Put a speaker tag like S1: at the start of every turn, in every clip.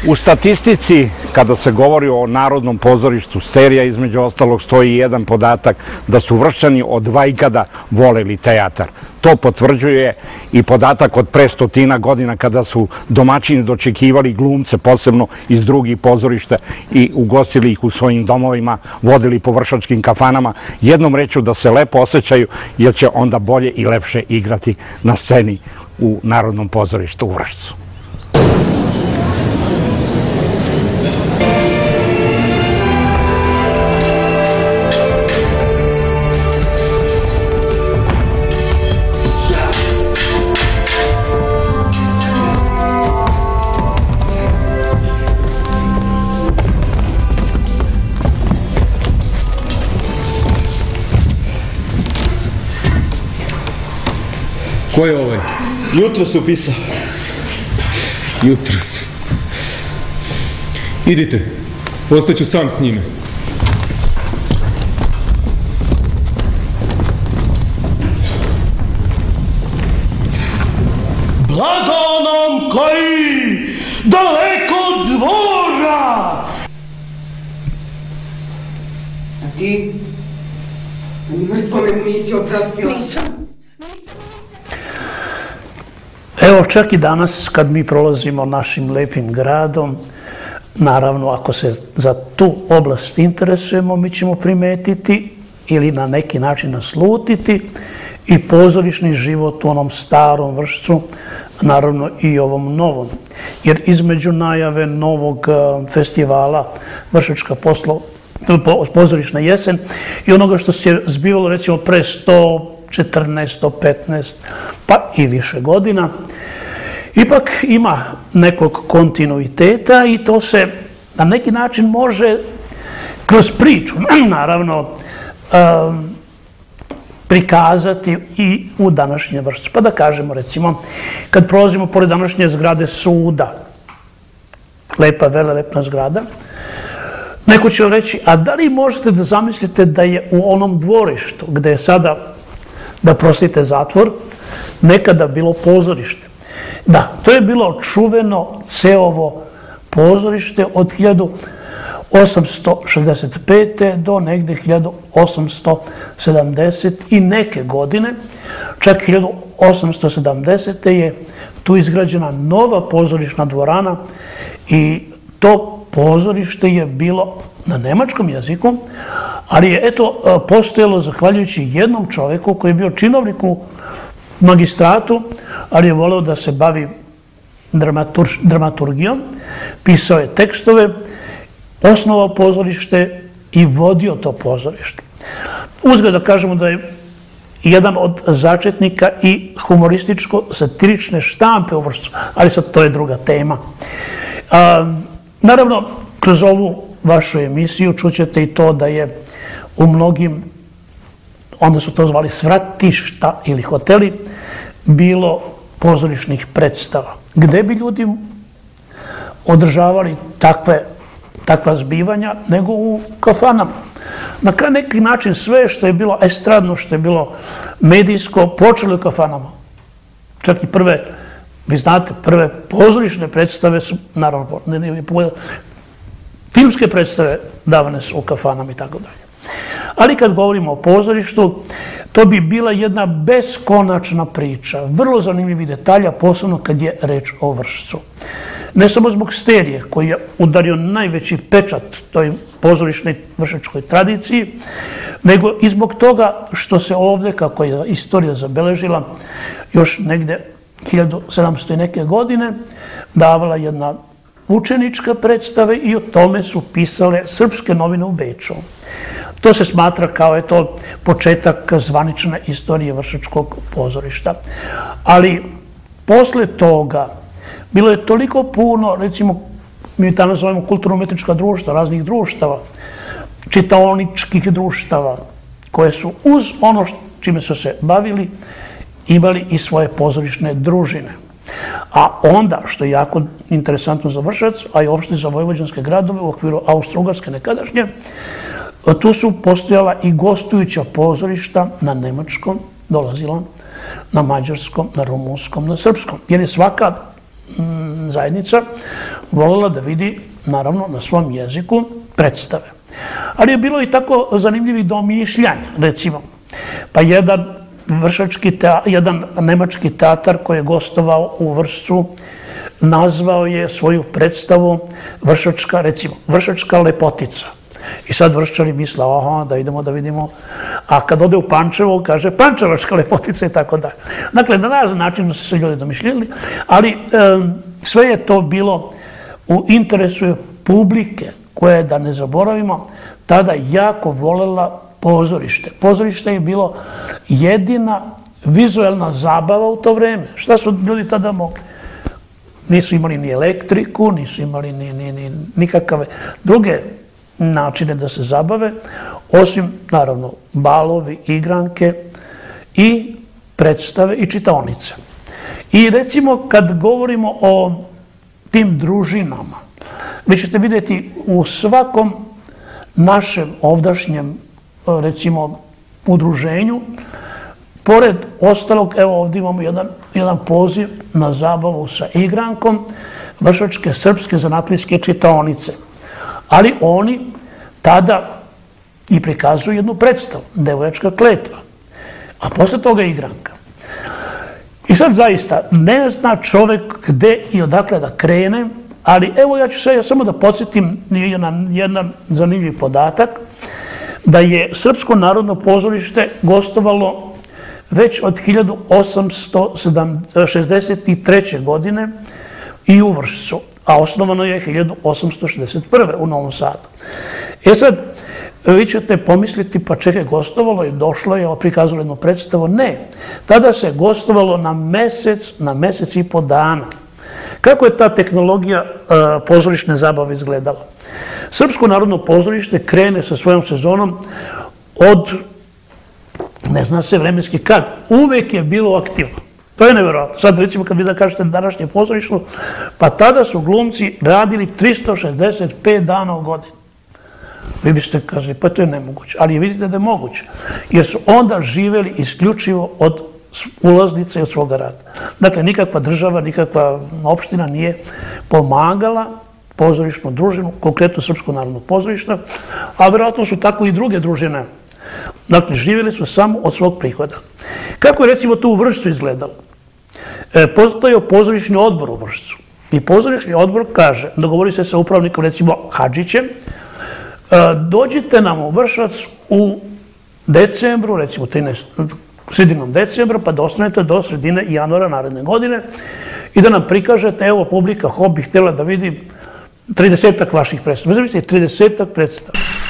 S1: U statistici, kada se govori o Narodnom pozorištu Sterija, između ostalog stoji jedan podatak da su Vrščani od vajkada voleli teatar. To potvrđuje i podatak od pre 100 godina kada su domaćini dočekivali glumce, posebno iz drugih pozorišta i ugostili ih u svojim domovima, vodili po vršačkim kafanama, jednom rečju da se lepo osjećaju jer će onda bolje i lepše igrati na sceni u Narodnom pozorištu u Vršcu.
S2: Ko je ovaj? Jutros upisao. Jutros. Idite, ostaću sam s njime.
S3: Blago nam koji daleko od dvora!
S4: A ti? Ani mrtvome mu nisi oprostila?
S5: Nisam. Evo, čak i danas kad mi prolazimo našim lepim gradom, naravno ako se za tu oblast interesujemo, mi ćemo primetiti ili na neki način naslutiti i pozorišni život u onom starom Vršcu, naravno i ovom novom. Jer između najave novog festivala Vršačka pozorišna jesen i onoga što se zbivalo recimo pre 114, 115, pa i više godina, ipak ima nekog kontinuiteta i to se na neki način može kroz priču, naravno, prikazati i u današnjem Vršcu. Pa da kažemo, recimo, kad prolazimo pored današnje zgrade suda, lepa, velelepna zgrada, neko će reći, a da li možete da zamislite da je u onom dvorištu, gde je sada, da prostite, zatvor, nekada bilo pozorište? Da, to je bilo čuveno Ceovo pozorište od 1865. do negde 1870 i neke godine, čak 1870. je tu izgrađena nova pozorišna dvorana i to pozorište je bilo na nemačkom jeziku, ali je eto postojalo zahvaljujući jednom čoveku koji je bio činovnik u magistratu, ali je voleo da se bavi dramaturgijom, pisao je tekstove, osnovao pozorište i vodio to pozorište. Uzgled da kažemo da je jedan od začetnika i humorističko-satirične štampe u Vršcu, ali sad to je druga tema. Naravno, kroz ovu vašu emisiju čućete i to da je u mnogim, onda su to zvali svratišta ili hoteli, bilo pozorišnih predstava, gde bi ljudi održavali takva zbivanja, nego u kafanama. Na neki način sve što je bilo estradno, što je bilo medijsko, počelo u kafanama. Čak i prve, vi znate, prve pozorišne predstave su, naravno, filmske predstave davane su u kafanama i tako dalje. Ali kad govorimo o pozorištu, to bi bila jedna beskonačna priča, vrlo zanimljivi detalja, posebno kad je reč o Vršcu. Ne samo zbog Sterije, koji je udario najveći pečat toj pozorišnoj vršačkoj tradiciji, nego i zbog toga što se ovde, kako je istorija zabeležila, još negde 1700 i neke godine, davala jedna učenička predstava i o tome su pisale srpske novine u Beču. To se smatra kao početak zvanične istorije vršačkog pozorišta. Ali posle toga bilo je toliko puno, recimo, mi danas zovemo kulturno-umetnička društva, raznih društava, čitaoničkih društava, koje su uz ono čime su se bavili, imali i svoje pozorišne družine. A onda, što je jako interesantno za Vršac, a i uopšte za vojvođanske gradove u okviru Austro-Ugarske nekadašnje, tu su postojala i gostujuća pozorišta na nemačkom, dolazila na mađarskom, na rumunskom, na srpskom. Jer je svaka zajednica voljela da vidi, naravno, na svom jeziku predstave. Ali je bilo i tako zanimljivih domišljanja, recimo. Pa jedan nemački teatar koji je gostovao u Vršcu nazvao je svoju predstavu Vršačka, recimo, Vršačka lepotica. I sad Vrščani misle, aha, da idemo da vidimo, a kad ode u Pančevo, kaže Pančevačka lepotica i tako dalje. Dakle, na razne način su se ljudi domišljali, ali sve je to bilo u interesu publike, koja je, da ne zaboravimo, tada jako volela pozorište. Pozorište je bilo jedina vizualna zabava u to vreme. Šta su ljudi tada mogli? Nisu imali ni elektriku, nisu imali ni nikakve druge načine da se zabave, osim, naravno, balovi, igranke i predstave i čitaonice. I recimo, kad govorimo o tim družinama, vi ćete vidjeti u svakom našem ovdašnjem, recimo, udruženju, pored ostalog, evo ovdje imamo jedan poziv na zabavu sa igrankom Vršačke srpske zanatlijske čitaonice. Ali oni tada i prikazuju jednu predstavu, Devojačka kletva, a posle toga igranka. I sad zaista ne zna čovjek gde i odakle da krene, ali evo ja ću se samo da podsjetim jedan zanimljiv podatak, da je Srpsko narodno pozorište gostovalo već od 1863. godine i u Vršcu, a osnovano je 1861. u Novom Sadu. E sad, vi ćete pomisliti, pa čekaj, gostovalo je, došlo je, prikazalo jednu predstavu. Ne, tada se gostovalo na mesec i po dana. Kako je ta tehnologija pozorišne zabave izgledala? Srpsko narodno pozorište krene sa svojom sezonom od, ne zna se vremenski kad, uvek je bilo aktivno. To je nevjerojatno. Sad recimo kad vi da kažete današnje pozorište, pa tada su glumci radili 365 dana u godini. Vi biste kazali, pa to je nemoguće. Ali vidite da je moguće. Jer su onda živeli isključivo od ulaznice i od svoga rada. Dakle, nikakva država, nikakva opština nije pomagala pozorišnu družinu, konkretno Srpsko narodno pozorište, a vjerojatno su tako i druge družine. Dakle, živjeli su samo od svog prihoda. Kako je recimo to u Vršcu izgledalo? Postojao pozorišni odbor u Vršcu. I pozorišni odbor kaže, dogovori se sa upravnikom, recimo Hadžićem, dođite nam u Vršac u decembru, recimo sredinom decembra, pa da ostanete do sredine januara naredne godine i da nam prikažete, evo, publika bi htjela da vidi 30-ak vaših predstava. Zamislite, 30-ak predstava.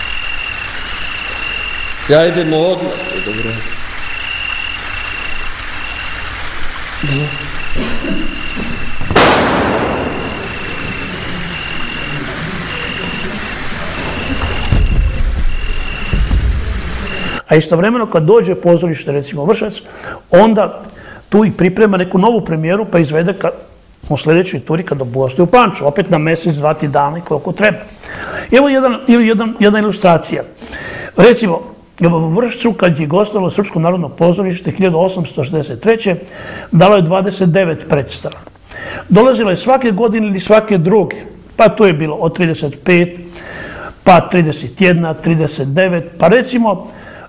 S2: Ja idemo odmah, dobro.
S5: A istovremeno kad dođe pozorište, recimo Vršac, onda tu i priprema neku novu premijeru pa izvede u sljedećoj turi kada goste u Pančevu, opet na mesec, 2 dana i koliko treba. Evo jedna ilustracija. Recimo, u Vršcu kad je gostovalo Srpsko narodno pozorište 1863. dalo je 29 predstava. Dolazilo je svake godine ili svake druge, pa to je bilo od 35, pa 31, 39, pa recimo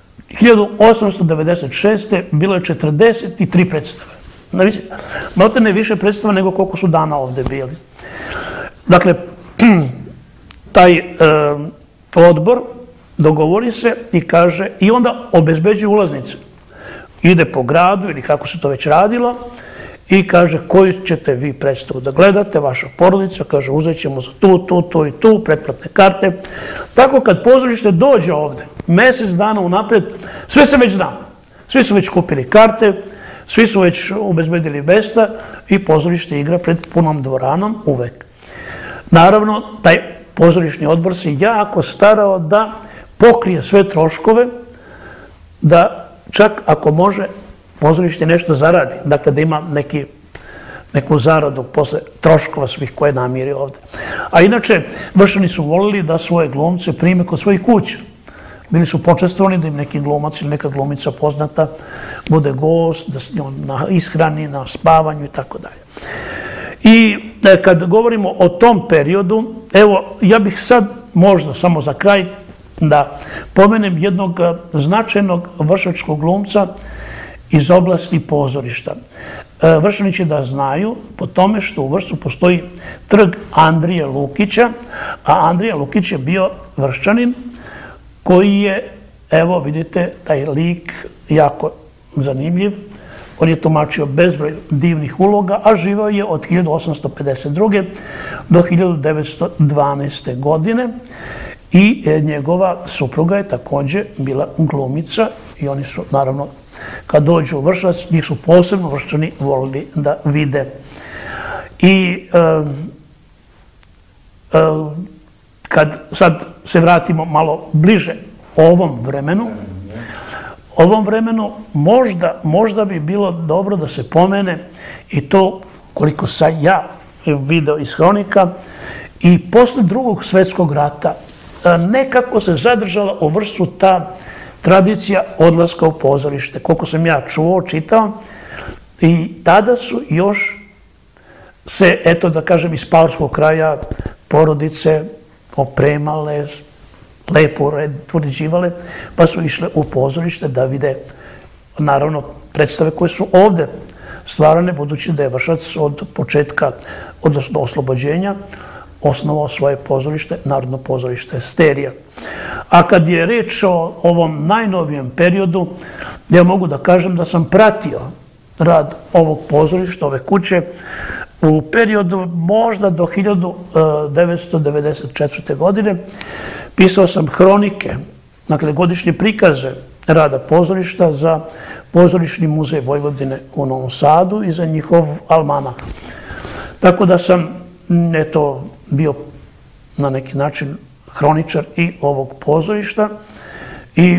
S5: 1896. bilo je 43 predstave. Maltene više predstava nego koliko su dana ovde bili. Dakle, taj odbor dogovori se i kaže, i onda obezbeđuje ulaznice. Ide po gradu ili kako se to već radilo i kaže koju ćete vi predstavu da gledate, vaša porodica, kaže uzet ćemo za tu i tu, pretplatne karte. Tako kad pozorište dođe ovde, mesec dana unapred, sve se već zna. Svi su već kupili karte, svi su već obezbedili mesta i pozorište igra pred punom dvoranom uvek. Naravno, taj pozorišni odbor se jako starao da pokrije sve troškove, da čak ako može pozorište nešto zaradi, dakle da ima neku zaradu posle troškova svih koje namiri ovde. A inače, Vršani su volili da svoje glumce prime kod svojih kuća. Bili su počestvovani da im neki glumac ili neka glumica poznata bude gost, da na ishrani, na spavanju i tako dalje. I kad govorimo o tom periodu, evo, ja bih sad možda samo za kraj da pomenem jednog značajnog vršačkog glumca iz oblasti pozorišta. Vršani će da znaju po tome što u Vršcu postoji trg Andrije Lukića, a Andrija Lukić je bio Vrščanin koji je, evo vidite, taj lik jako zanimljiv. On je tumačio bezbroj divnih uloga, a živao je od 1852. do 1912. godine i njegova supruga je također bila glumica i oni su, naravno, kad dođu u Vršac, njih su posebno Vrščani volili da vide. I kad sad se vratimo malo bliže ovom vremenu možda bi bilo dobro da se pomene i to, koliko sam ja video iz hronika, i posle Drugog svjetskog rata nekako se zadržala u Vršcu ta tradicija odlaska u pozorište. Koliko sam ja čuo, čitao, i tada su još se, eto da kažem, iz Paurskog kraja porodice opremale, lepo uređivale, pa su išle u pozorište da vide, naravno, predstave koje su ovde stvarane, budući da je Vršac od početka, odnosno oslobođenja, osnovao svoje pozorište, Narodno pozorište Sterija. A kad je reč o ovom najnovijem periodu, ja mogu da kažem da sam pratio rad ovog pozorišta, ove kuće, u periodu možda do 1994. godine. Pisao sam hronike, dakle godišnje prikaze rada pozorišta za Pozorišni muzej Vojvodine u Novom Sadu i za njihov almanak. Tako da sam, eto, bio na neki način hroničar i ovog pozorišta i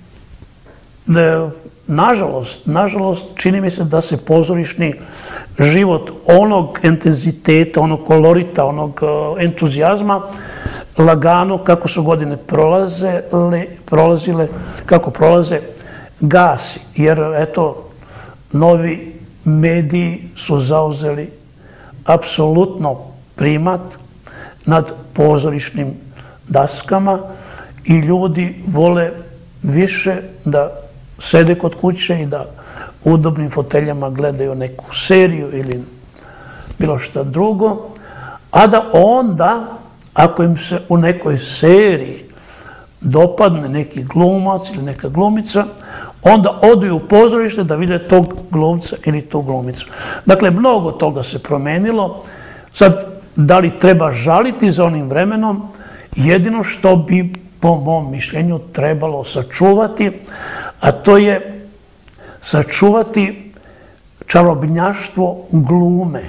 S5: nažalost, čini mi se da se pozorišni život onog intenziteta, onog kolorita, onog entuzijazma lagano, kako su godine prolazile, kako prolaze, gasi. Jer, eto, novi mediji su zauzeli apsolutno primat nad pozorišnim daskama i ljudi vole više da sede kod kuće i da u udobnim foteljama gledaju neku seriju ili bilo šta drugo, a da onda, ako im se u nekoj seriji dopadne neki glumac ili neka glumica, onda odu u pozorište da vide tog glumca ili tu glumicu. Dakle, mnogo toga se promenilo. Sad, da li treba žaliti za onim vremenom? Jedino što bi, po mom mišljenju, trebalo sačuvati, a to je sačuvati čarobnjaštvo glume.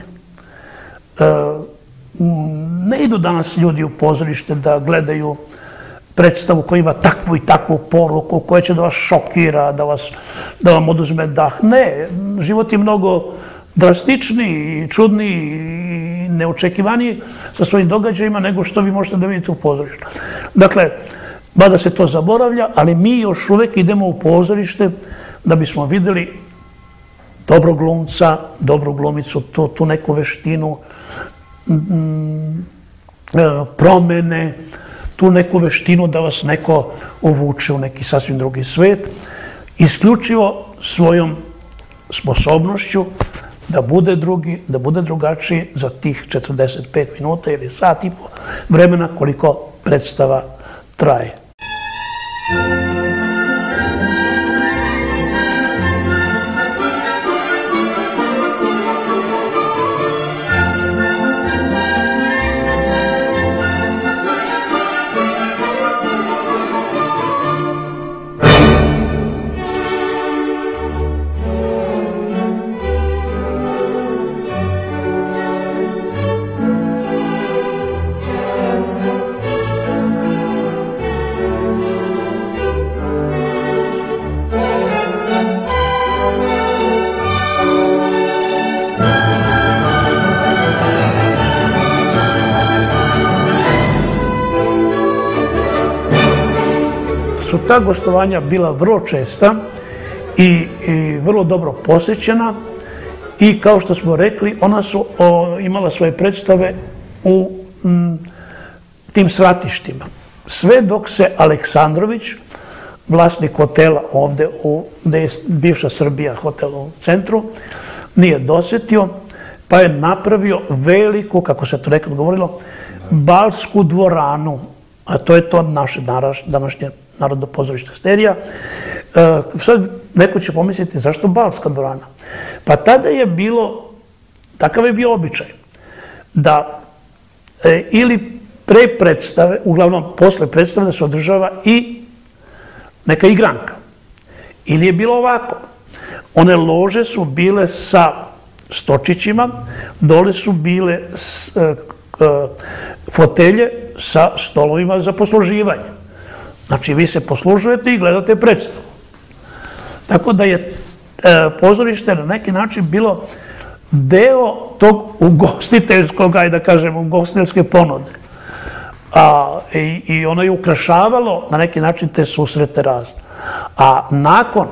S5: Ne idu danas ljudi u pozorište da gledaju predstavu koja ima takvu i takvu poruku, koja će da vas šokira, da vam oduzme dah. Ne, život je mnogo drastičniji, čudniji i neočekivaniji sa svojim događajima nego što vi možete da vidite u pozorištu. Dakle, mada se to zaboravlja, ali mi još uvek idemo u pozorište da bismo videli dobrog glumca, dobru glumicu, tu neku veštinu, promene, tu neku veštinu da vas neko uvuče u neki sasvim drugi svet, isključivo svojom sposobnošću da bude drugi, da bude drugačiji za tih 45 minuta ili sat i po vremena koliko predstava traje. Ta gostovanja bila vrlo česta i vrlo dobro posjećena i kao što smo rekli, ona su imala svoje predstave u tim svratištima. Sve dok se Aleksandrović, vlasnik hotela ovde, gde je bivša Srbija, hotel u centru, nije dosetio, pa je napravio veliku, kako se to nekad govorilo, balsku dvoranu, a to je to naše današnje Narodno pozorište Sterija. Sad neko će pomisliti zašto balska dvorana? Pa tada je bilo, takav je bio običaj, da ili pre predstave, uglavnom posle predstave, da se održava i neka igranka. Ili je bilo ovako, one lože su bile sa stočićima, dole su bile fotelje sa stolovima za posluživanje. Znači, vi se poslužujete i gledate predstavu. Tako da je pozorište na neki način bilo deo tog ugostiteljskog, ajde da kažem, ugostiteljske ponude. I ono je ukrašavalo na neki način te susrete razne. A nakon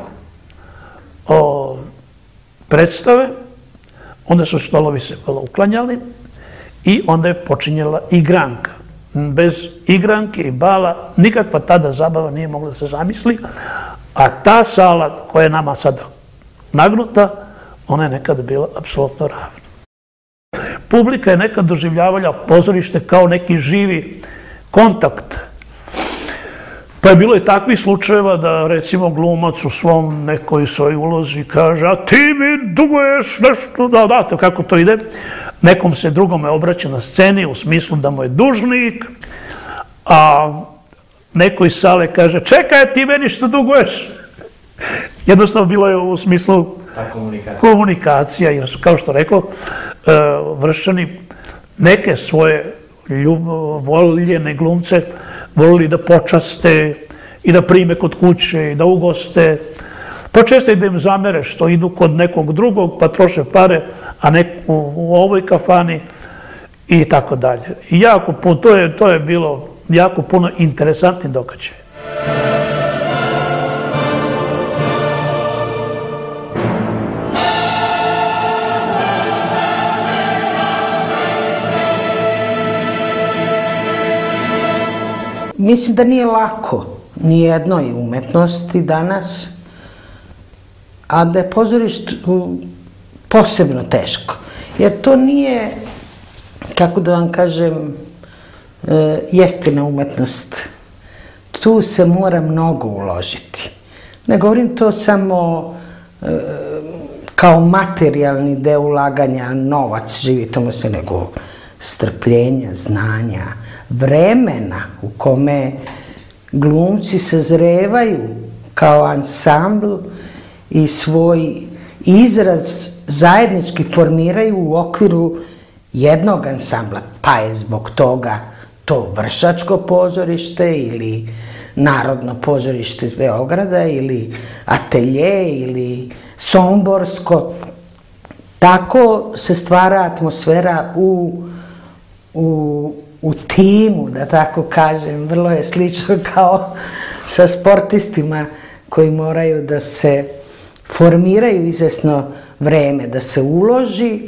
S5: predstave, onda su stolovi se uklanjali i onda je počinjela igranka. Bez igranke i bala nikakva tada zabava nije mogla da se zamisli, a ta sala koja je nama sada nagnuta, ona je nekada bila apsolutno ravna. Publika je nekad doživljavala pozorište kao neki živi kontakt. Pa je bilo i takvih slučajeva da recimo glumac u svom nekoj svoj ulozi kaže: a ti mi duguješ nešto, da, kako to ide. Nekom se drugome obraća na sceni u smislu da mu je dužnik, a neko iz sale kaže: čekaj, ti meni što duguješ. Jednostavno bilo je u smislu komunikacija, jer su, kao što rekao, Vrščani neke svoje voljene glumce volili da počaste i da prime kod kuće i da ugoste. Pa često i da im zamere što idu kod nekog drugog pa troše pare, a ne u ovoj kafani i tako dalje. I jako puno, to je bilo jako puno interesantnih događaja.
S4: Mislim da nije lako nijednoj umetnosti danas, a da je pozorište posebno teško. Jer to nije, kako da vam kažem, jeftina umetnost. Tu se mora mnogo uložiti. Ne govorim to samo kao materijalni deo ulaganja, novac, živitomo se, nego strpljenja, znanja, vremena u kome glumci sazrevaju kao ansambl i svoj izraz zajednički formiraju u okviru jednog ansambla, pa je zbog toga to Vršačko pozorište ili Narodno pozorište iz Beograda ili Atelje ili Somborsko. Tako se stvara atmosfera u timu, da tako kažem. Vrlo je slično kao sa sportistima koji moraju da se formiraju izvesno vreme, da se uloži,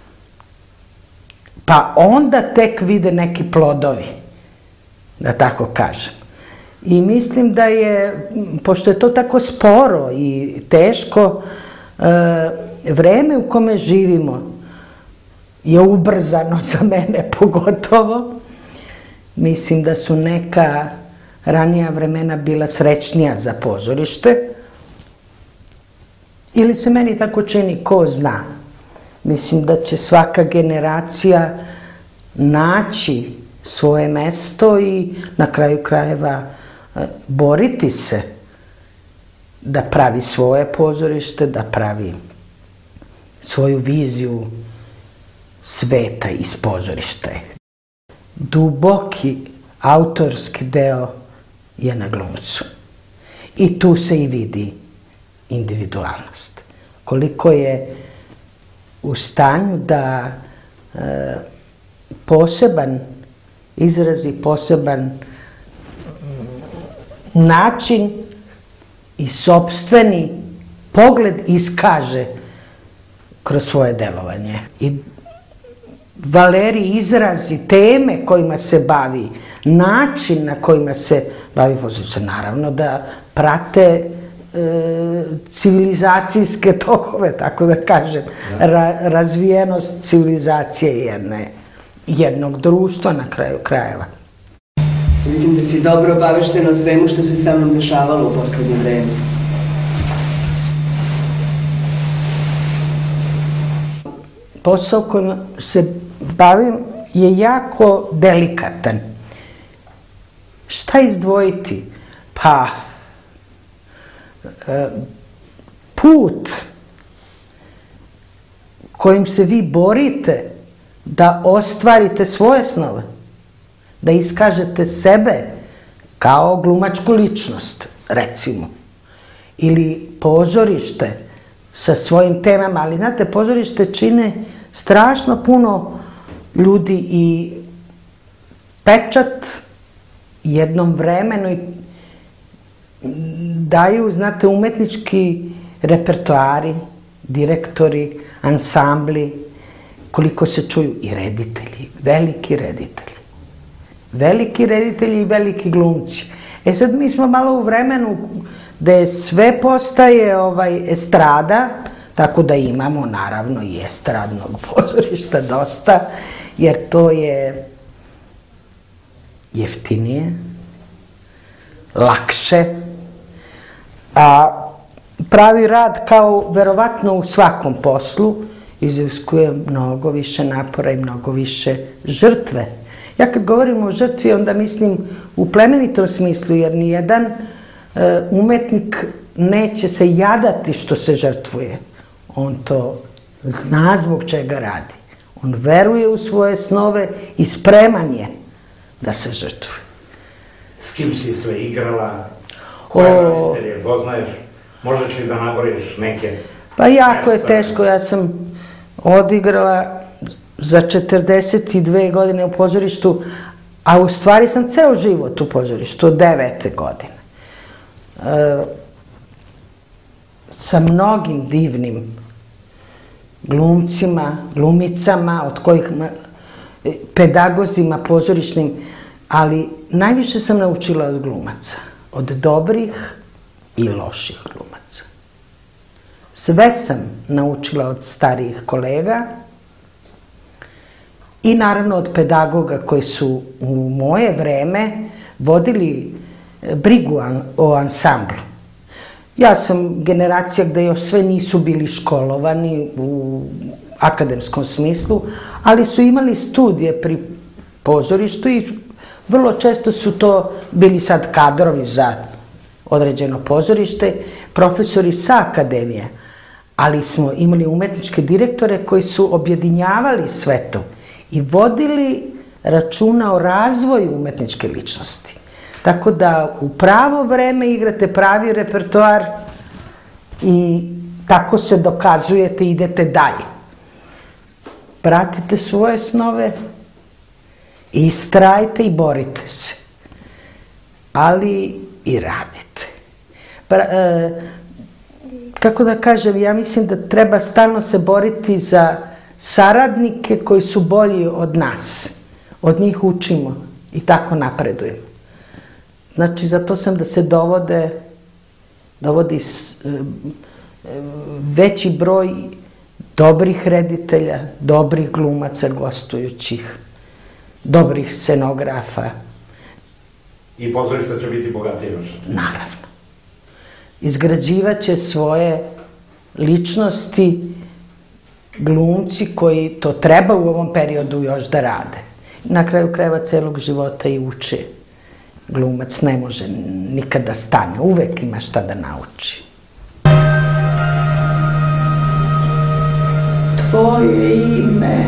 S4: pa onda tek vide neki plodovi, da tako kažem. I mislim da je, pošto je to tako sporo i teško, vreme u kome živimo je ubrzano za mene pogotovo. Mislim da su neka ranija vremena bila srećnija za pozorište. Ili se meni tako čini, ko zna. Mislim da će svaka generacija naći svoje mesto i na kraju krajeva boriti se da pravi svoje pozorište, da pravi svoju viziju sveta iz pozorišta. Duboki autorski deo je na glumcu. I tu se i vidi individualnost. Koliko je u stanju da poseban izraz i poseban način i sopstveni pogled iskaže kroz svoje delovanje. I Valerij izrazi, teme kojima se bavi, način na kojima se bavi pozorište, naravno da prate civilizacijske tokove, tako da kažem, razvijenost civilizacije jednog društva na kraju krajeva.
S6: Vidim da si dobro obavešten o svemu što se sa mnom dešavalo u poslednje vreme.
S4: Posao kojim se bavim je jako delikatan. Šta izdvojiti? Pa, put kojim se vi borite da ostvarite svoje snove, da iskažete sebe kao glumačku ličnost, recimo, ili pozorište sa svojim temama, ali znate, pozorište čine strašno puno ljudi i pečat jednom vremenu i daju, znate, umetnički repertoari, direktori, ansambli, koliko se čuju i reditelji, veliki reditelji. Veliki reditelji i veliki glumci. Sad mi smo malo u vremenu gde sve postaje estrada, tako da imamo naravno i estradnog pozorišta dosta, jer to je jeftinije, lakše, a pravi rad, kao verovatno u svakom poslu, iziskuje mnogo više napora i mnogo više žrtve. Ja kad govorim o žrtvi, onda mislim u plemenitom smislu, jer nijedan umetnik neće se jadati što se žrtvuje. On to zna zbog čega radi. On veruje u svoje snove i spreman je da se žrtvuje.
S1: S kim si sve igrala? Koje roditelje poznaješ? Možeš li da naboriš neke?
S4: Pa jako je teško. Ja sam odigrala za 42 godine u pozorištu, a u stvari sam ceo život u pozorištu, od 9. godine. Sa mnogim divnim glumcima, glumicama, od kojih pedagozima pozorišnim, ali najviše sam naučila od glumaca, od dobrih i loših glumaca. Sve sam naučila od starijih kolega i naravno od pedagoga koji su u moje vreme vodili brigu o ansamblu. Ja sam generacija gde još sve nisu bili školovani u akademskom smislu, ali su imali studije pri pozorištu i vrlo često su to bili sad kadrovi za određeno pozorište, profesori sa akademije, ali smo imali umetničke direktore koji su objedinjavali sve to i vodili računa o razvoju umetničke ličnosti. Tako da u pravo vreme igrate pravi repertoar i tako se dokazujete, idete dalje. Pratite svoje snove, istrajte i borite se, ali i radite. Kako da kažem, ja mislim da treba stalno se boriti za saradnike koji su bolji od nas. Od njih učimo i tako napredujemo. Znači, zato sam da se dovodi veći broj dobrih reditelja, dobrih glumaca gostujućih, dobrih scenografa.
S1: I pozorišta će biti bogatije još?
S4: Naravno. Izgrađivaće svoje ličnosti glumci koji to treba u ovom periodu još da rade. Na kraju krajeva celog života i uče. Glumac ne može nikada stane, uvek ima šta da nauči. Tvoje ime.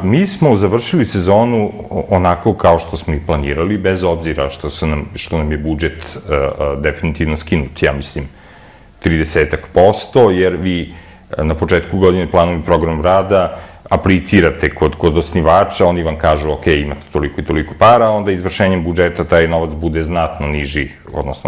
S7: Mi smo završili sezonu onako kao što smo i planirali, bez obzira što nam je budžet definitivno skinut, ja mislim, 30%, jer vi na početku godine planom i program rada aplicirate kod osnivača, oni vam kažu, ok, imate toliko i toliko para, onda izvršenjem budžeta taj novac bude znatno niži, odnosno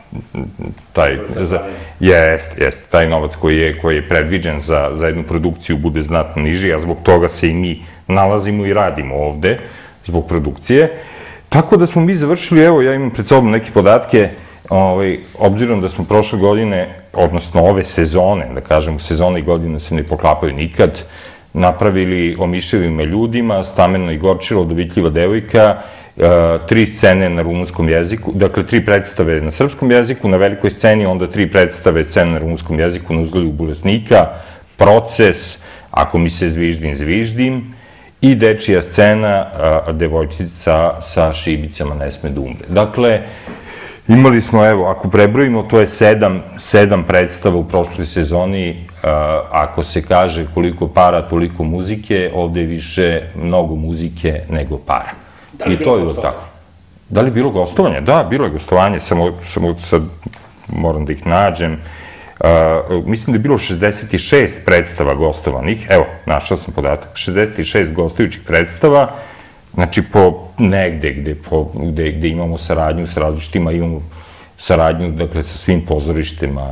S7: taj novac koji je predviđen za jednu produkciju bude znatno niži, a zbog toga se i mi nalazimo i radimo ovde, zbog produkcije. Tako da smo mi završili, evo, ja imam pred sobom neke podatke, obzirom da smo prošle godine, odnosno ove sezone, da kažemo, sezone i godine se ne poklapaju nikad, napravili Omišljavim me ljudima, Stameno i Gorčilo, Dovitljiva devojka, 3 scene na rumunskom jeziku, dakle 3 predstave na srpskom jeziku, na velikoj sceni, onda 3 predstave scene na rumunskom jeziku, Na uzgledu bolesnika, Proces, Ako mi se zviždim, zviždim, i dečija scena Devojčica sa šibicama ne sme da umre. Dakle, imali smo, evo, ako prebrojimo, to je 7 predstava u prošloj sezoni. Ako se kaže koliko para, toliko muzike, ovde je više mnogo muzike nego para. I to je tako. Da li je bilo gostovanje? Da, bilo je gostovanje, samo sad moram da ih nađem. Mislim da je bilo 66 predstava gostovanih, evo, našao sam podatak, 66 gostujućih predstava, znači po negde gde imamo saradnju s različitima, imamo saradnju, dakle, sa svim pozorištima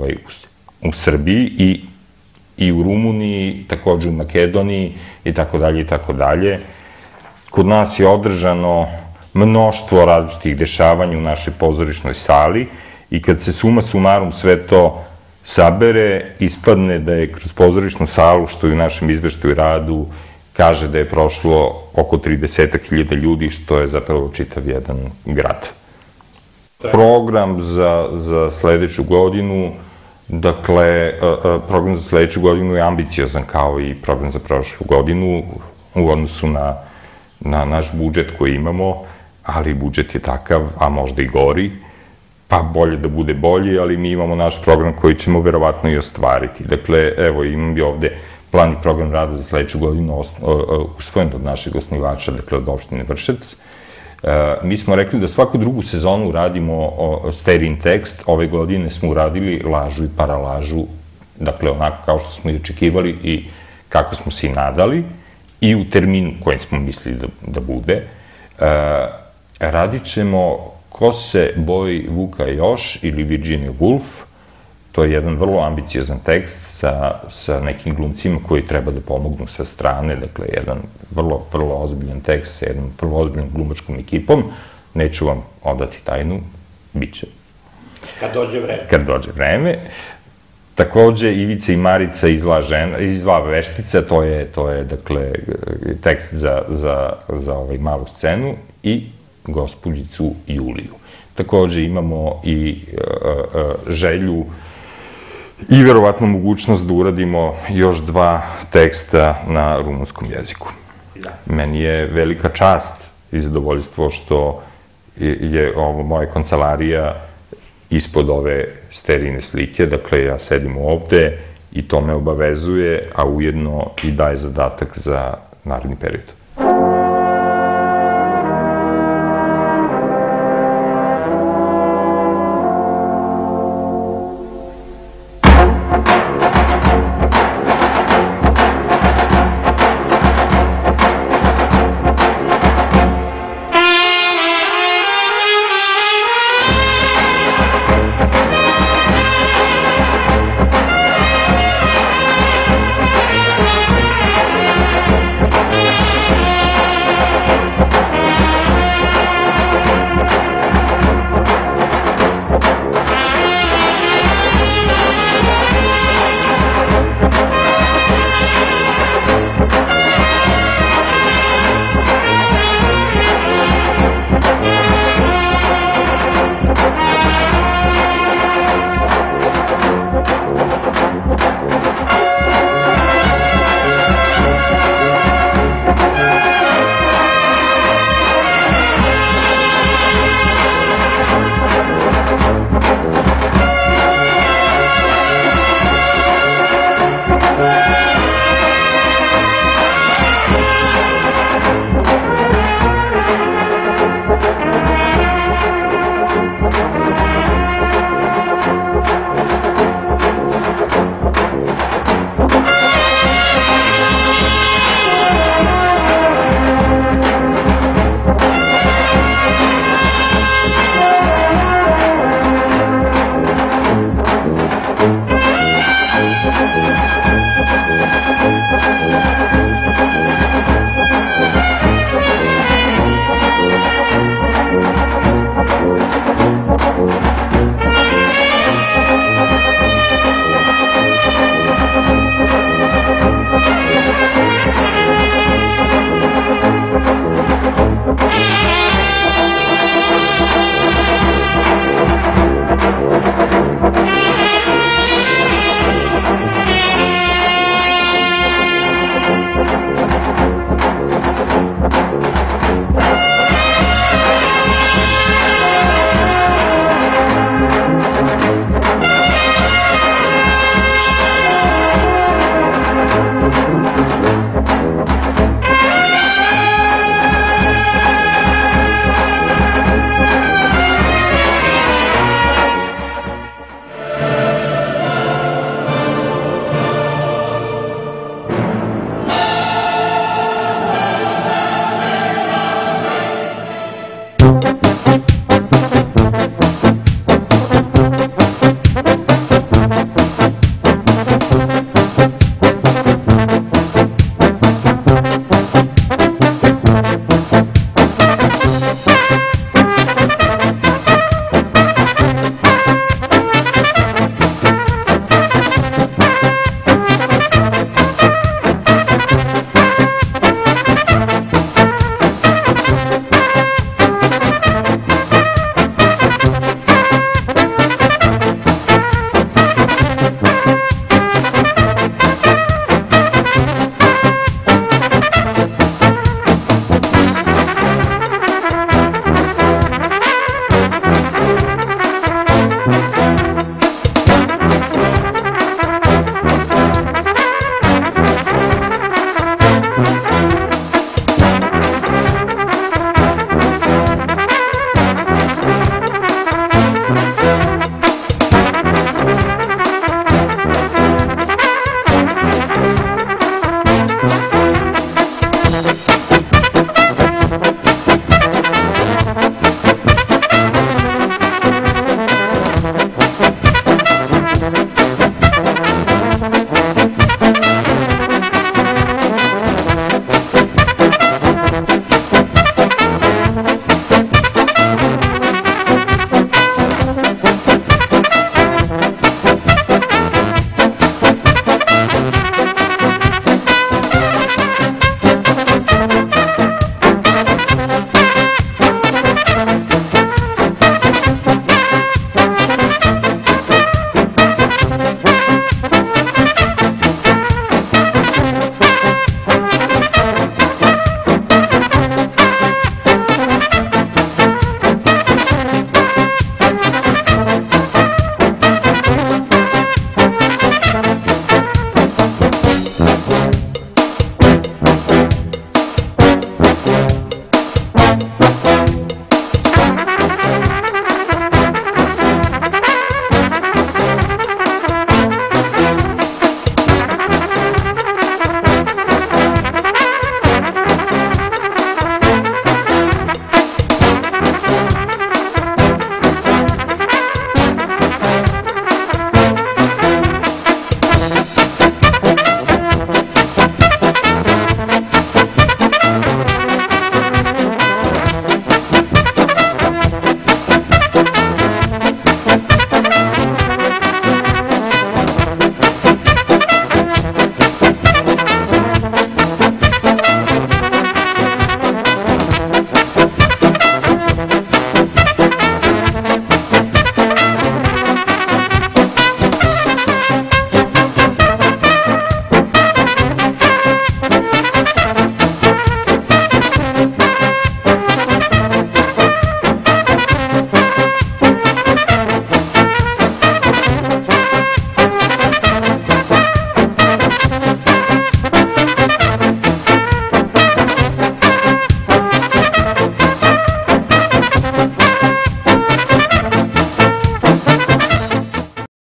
S7: u Srbiji i u Rumuniji, takođe u Makedoniji i tako dalje i tako dalje. Kod nas je održano mnoštvo različitih dešavanja u našoj pozorišnoj sali i kad se suma sumarum sve to sabere, ispadne da je kroz pozorišnu salu, što je u našem izveštaju radu, kaže da je prošlo oko 30.000 ljudi, što je zapravo čitav jedan grad. Program za sledeću godinu, dakle, program za sledeću godinu je ambiciozan kao i program za prošlu godinu u odnosu na naš budžet koji imamo, ali budžet je takav, a možda i gori, pa bolje da bude bolji, ali mi imamo naš program koji ćemo verovatno i ostvariti. Dakle, evo, imam i ovde plan i program rada za sledeću godinu usvojen od našeg osnivača, dakle od opštine Vršac. Mi smo rekli da svaku drugu sezonu radimo sterin tekst, ove godine smo uradili lažu i paralažu, dakle onako kao što smo i očekivali i kako smo se i nadali, i u terminu kojem smo mislili da bude. Radit ćemo Ko se boji Vuka još ili Virginia Woolf. To je jedan vrlo ambiciozan tekst sa nekim glumcima koji treba da pomognu sa strane, dakle jedan vrlo ozbiljan tekst sa jednom vrlo ozbiljnom glumačkom ekipom. Neću vam odati tajnu, bit će.
S1: Kad dođe vreme.
S7: Kad dođe vreme. Takođe, Ivica i Marica iz Zla veštica, to je, dakle, tekst za malu scenu, i Gospođicu Juliju. Takođe imamo i želju i verovatno mogućnost da uradimo još 2 teksta na rumunskom jeziku. Meni je velika čast i zadovoljstvo što je ovo moja kancelarija ispod ove sterijne slike, dakle ja sedim ovde i to me obavezuje, a ujedno i daje zadatak za naredni period.
S8: Thank you.